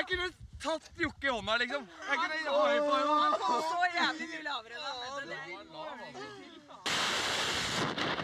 Jeg kunne tatt Jokke i hånda, liksom. Jeg kunne high five. Han kom så jævlig mye lavere da.